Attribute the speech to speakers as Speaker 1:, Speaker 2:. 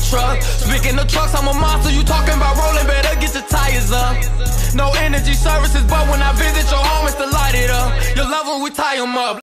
Speaker 1: truck. Speaking of trucks, I'm a monster. You talking about rolling, better get your tires up. No energy services, but when I visit your home, it's to light it up. You love when we tie 'em up.